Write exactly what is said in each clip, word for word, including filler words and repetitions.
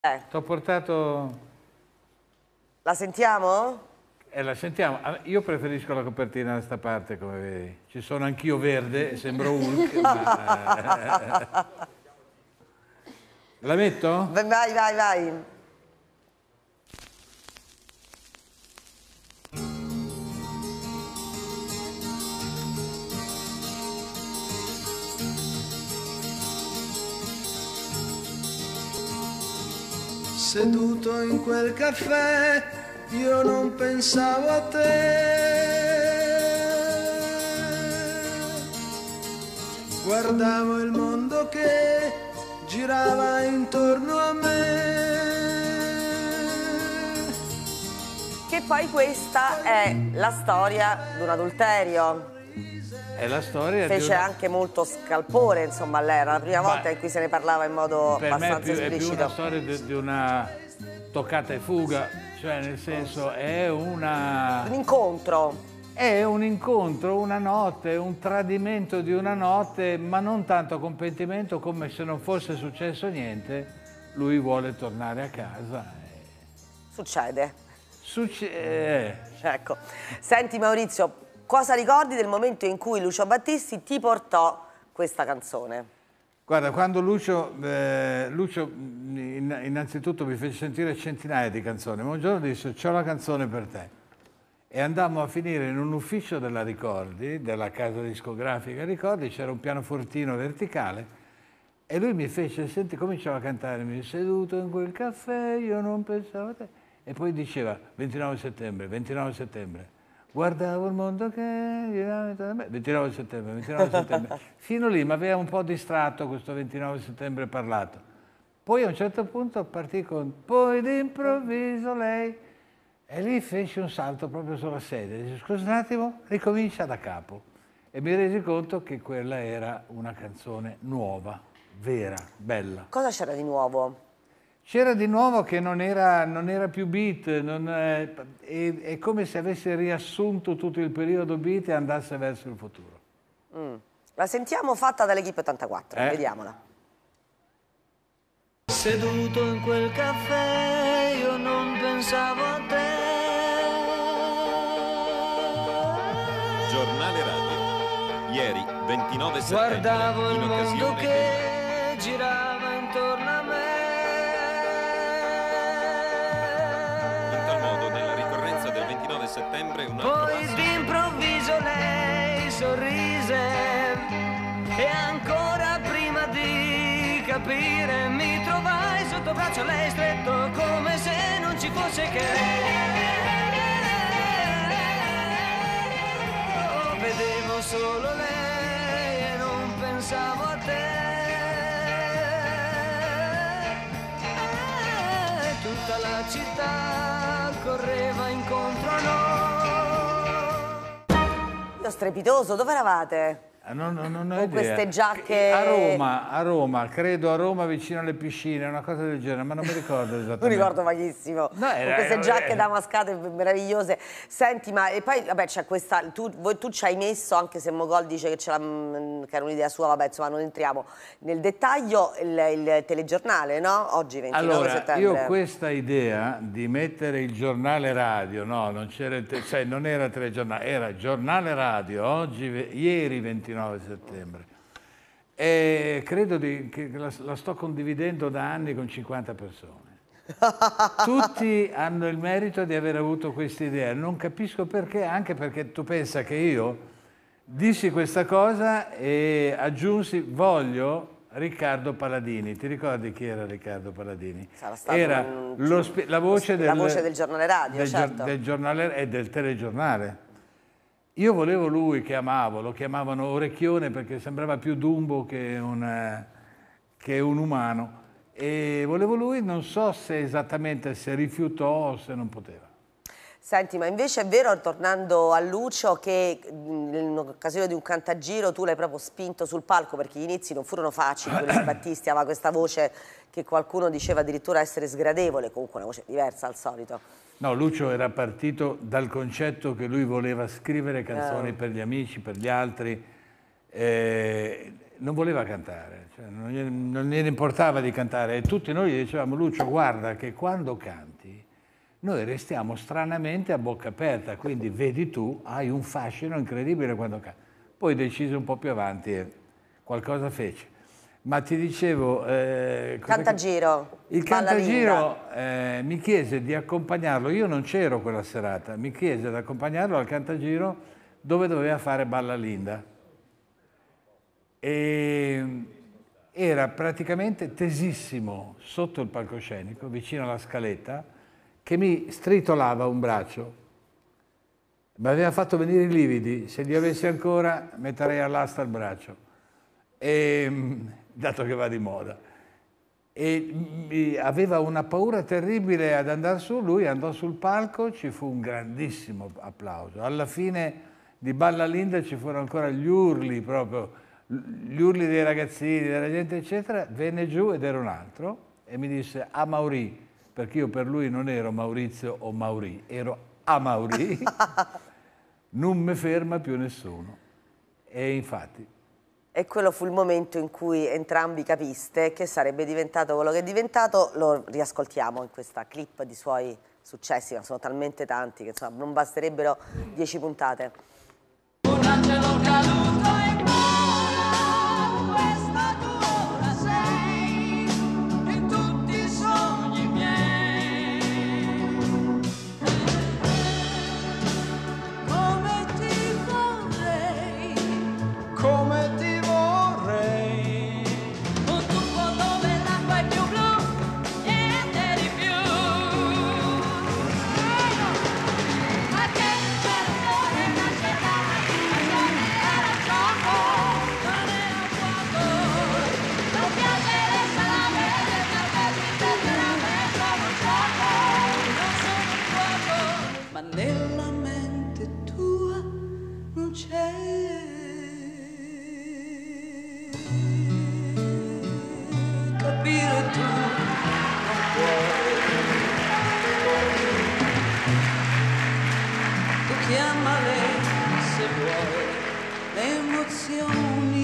Eh. Ti ho portato... La sentiamo? Eh, la sentiamo. Io preferisco la copertina da questa parte, come vedi. Ci sono anch'io verde, sembro Hulk, ma... La metto? Vai, vai, vai. Seduto in quel caffè, io non pensavo a te. Guardavo il mondo che girava intorno a me. Che poi questa è la storia di un adulterio. È la storia Fece di una... anche molto scalpore, insomma, lei era la prima volta Beh, in cui se ne parlava in modo per abbastanza me è più, esplicito. è più una storia di, di una toccata e fuga, cioè nel senso è una... Un incontro. È un incontro, una notte, un tradimento di una notte, ma non tanto con pentimento come se non fosse successo niente. Lui vuole tornare a casa. E... Succede. Succede. Ecco. Senti Maurizio, cosa ricordi del momento in cui Lucio Battisti ti portò questa canzone? Guarda, quando Lucio, eh, Lucio innanzitutto mi fece sentire centinaia di canzoni, ma un giorno disse: c'ho la canzone per te. E andammo a finire in un ufficio della Ricordi, della casa discografica Ricordi, c'era un pianofortino verticale e lui mi fece sentire, cominciava a cantare, mi disse: seduto in quel caffè, io non pensavo a te. E poi diceva ventinove settembre, ventinove settembre. Guardavo il mondo che... ventinove settembre, ventinove settembre. Fino lì mi aveva un po' distratto questo ventinove settembre parlato. Poi a un certo punto partì con poi d'improvviso lei... E lì fece un salto proprio sulla sedia. Dice: scusa un attimo, ricomincia da capo. E mi resi conto che quella era una canzone nuova, vera, bella. Cosa c'era di nuovo? C'era di nuovo che non era, non era più beat, non è, è, è come se avesse riassunto tutto il periodo beat e andasse verso il futuro. Mm. La sentiamo fatta dall'Equipe ottantaquattro, Eh? vediamola. Seduto in quel caffè, io non pensavo a te. Giornale Radio. Ieri, ventinove settembre, Guardavo il in mondo occasione che del... girava intorno a me. In tal modo, nella ricorrenza del ventinove settembre, un altro Poi passo... d'improvviso lei sorrise e ancora prima di capire mi trovai sotto braccio lei stretto come se non ci fosse che oh, vedevo solo lei e non pensavo a te. E tutta la città correva incontro a noi. Io strepitoso, dove eravate? Ah, non, non, non ho Con idea. queste giacche... A Roma, a Roma, credo a Roma vicino alle piscine, una cosa del genere, ma non mi ricordo esattamente. Un ricordo vaghissimo, No, era- con queste era- giacche damascate meravigliose. Senti, ma e poi, vabbè, c'è questa, tu, voi, tu ci hai messo, anche se Mogol dice che, ce che era un'idea sua, vabbè, insomma, non entriamo nel dettaglio, il, il telegiornale, no? Oggi, ventinove Allora, settembre. io questa idea di mettere il giornale radio, no, non c'era il te- cioè non era telegiornale, era giornale radio, oggi, ieri ventinove settembre. E credo di, che la, la sto condividendo da anni con cinquanta persone. Tutti hanno il merito di aver avuto questa idea, non capisco perché, anche perché tu pensa che io dissi questa cosa e aggiunsi voglio Riccardo Paladini. Ti ricordi chi era Riccardo Paladini? Sarà stato Era un- lo spi- la, voce la del, voce del giornale radio, del, certo. del giornale e del telegiornale. Io volevo lui che amavo, lo chiamavano Orecchione perché sembrava più Dumbo che un, che un umano. E volevo lui, non so se esattamente se rifiutò o se non poteva. Senti, ma invece è vero, tornando a Lucio, che in occasione di un cantagiro tu l'hai proprio spinto sul palco, perché gli inizi non furono facili, quelli di Battisti aveva questa voce che qualcuno diceva addirittura essere sgradevole, comunque una voce diversa al solito. No, Lucio era partito dal concetto che lui voleva scrivere canzoni Eh. per gli amici, per gli altri. Eh, non voleva cantare, cioè non, gli, non gliene importava di cantare e tutti noi gli dicevamo: Lucio, guarda che quando canti noi restiamo stranamente a bocca aperta, quindi vedi tu, hai un fascino incredibile quando canti. Poi decise un po' più avanti e qualcosa fece. Ma ti dicevo... Eh, Cantagiro. Il Cantagiro eh, mi chiese di accompagnarlo, io non c'ero quella serata, mi chiese di accompagnarlo al Cantagiro dove doveva fare Balla Linda. E era praticamente tesissimo sotto il palcoscenico, vicino alla scaletta, che mi stritolava un braccio. Mi aveva fatto venire i lividi, se li avessi ancora metterei all'asta il braccio, e, dato che va di moda. E aveva una paura terribile ad andare su, lui andò sul palco, ci fu un grandissimo applauso. Alla fine di Balla Linda ci furono ancora gli urli, proprio gli urli dei ragazzini, della gente eccetera, venne giù ed era un altro e mi disse: a Maurì, perché io per lui non ero Maurizio o Maurì, ero a Maurì, non mi ferma più nessuno. E infatti... E quello fu il momento in cui entrambi capiste che sarebbe diventato quello che è diventato. Lo riascoltiamo in questa clip di suoi successi, ma sono talmente tanti che insomma, non basterebbero dieci puntate. Un angelo caduto in mano, questa tua sei in tutti i sogni miei. Come ti vorrei, come ti nella mente tua non c'è capire, tu non puoi. Tu chiamale se vuoi le emozioni.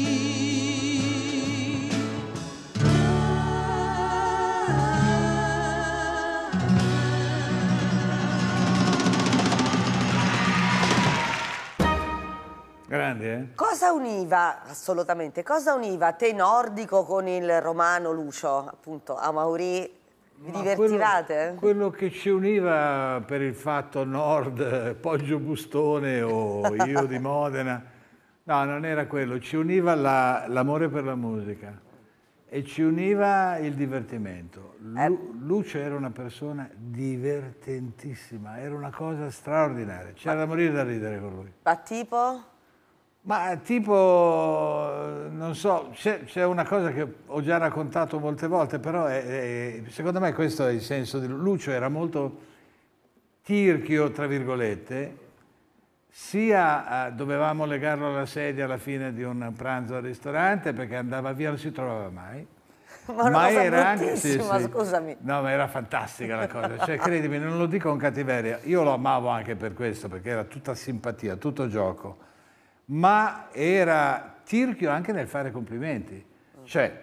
Grande, eh? Cosa univa, assolutamente, cosa univa te nordico con il romano Lucio, appunto, a Maurì? Vi Ma divertivate? Quello, quello che ci univa per il fatto nord, Poggio Bustone o io di Modena, no, non era quello, ci univa l'amore la, per la musica e ci univa il divertimento. Lu, eh. Lucio era una persona divertentissima, era una cosa straordinaria, c'era da morire da ridere con lui. Ma tipo? Ma tipo, non so, c'è una cosa che ho già raccontato molte volte, però è, è, secondo me questo è il senso di Lucio, era molto tirchio, tra virgolette, sia eh, dovevamo legarlo alla sedia alla fine di un pranzo al ristorante perché andava via, non si trovava mai. Ma, una ma cosa era anche, sì, sì. Scusami. No, ma era fantastica la cosa, cioè credimi, non lo dico con cattiveria, io lo amavo anche per questo, perché era tutta simpatia, tutto gioco. Ma era tirchio anche nel fare complimenti. Cioè,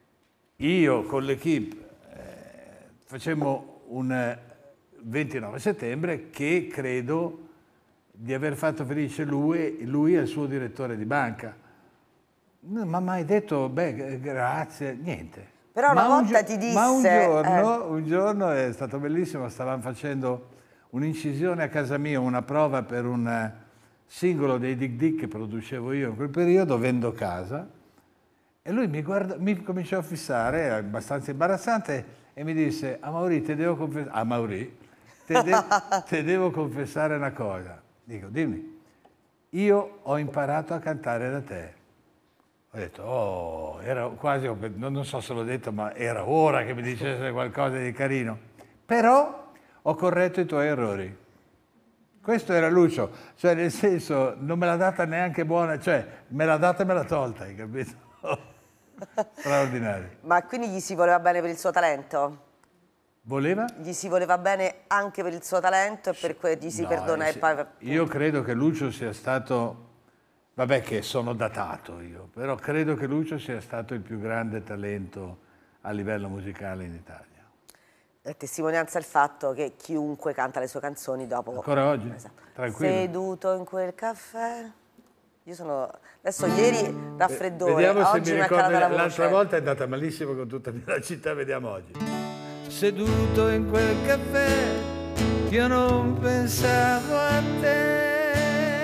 io con l'equipe eh, facemmo un ventinove settembre che credo di aver fatto felice lui, lui e il suo direttore di banca. Non mi ha mai detto, beh, grazie, niente. Però una ma volta un ti disse... Ma un giorno, eh. un giorno è stato bellissimo, stavamo facendo un'incisione a casa mia, una prova per un singolo dei Dick Dick che producevo io in quel periodo, vendo casa, e lui mi, guarda, mi cominciò a fissare, era abbastanza imbarazzante, e mi disse: a Maurì, te devo confessare, a Maurì, te, de te devo confessare una cosa. Dico, dimmi, io ho imparato a cantare da te. Ho detto, oh, era quasi, non so se l'ho detto, ma era ora che mi dicesse qualcosa di carino. Però ho corretto i tuoi errori. Questo era Lucio, cioè nel senso non me l'ha data neanche buona, cioè me l'ha data e me l'ha tolta, hai capito? Straordinario. Ma quindi gli si voleva bene per il suo talento? Voleva? Gli si voleva bene anche per il suo talento e per cui gli si no, perdona eh, e poi... Io credo che Lucio sia stato... Vabbè che sono datato io, però credo che Lucio sia stato il più grande talento a livello musicale in Italia. È testimonianza il fatto che chiunque canta le sue canzoni dopo... Ancora oggi? Tranquillo. Seduto in quel caffè... Io sono... Adesso ieri raffreddore, vediamo se oggi mi mi è ricordo, calata la voce. l'altra volta è andata malissimo con tutta la città, vediamo oggi. Seduto in quel caffè, io non pensavo a te.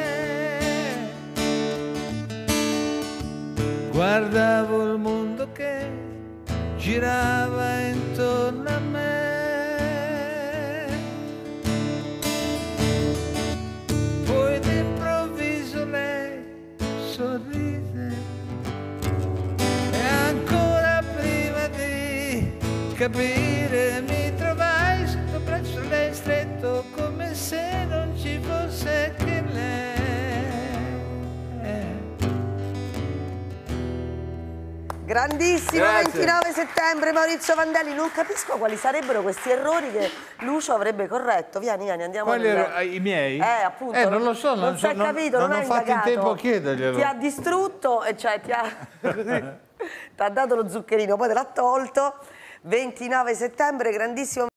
Guardavo il mondo che girava intorno a me. Poi d'improvviso lei sorrise e ancora prima di capire mi trovai sotto braccio lei stretto come se non ci fosse che lei. Grandissimo. Grazie. ventinove settembre, Maurizio Vandelli. Non capisco quali sarebbero questi errori che Lucio avrebbe corretto. Vieni, vieni, andiamo Quali nel- erano i miei? Eh, appunto. Eh, non lo so, non, non si so, è non- capito, non non, ho hai fatto in indagato. tempo a chiederglielo. Ti ha distrutto, e cioè ti ha, così, ti ha dato lo zuccherino, poi te l'ha tolto. ventinove settembre, grandissimo.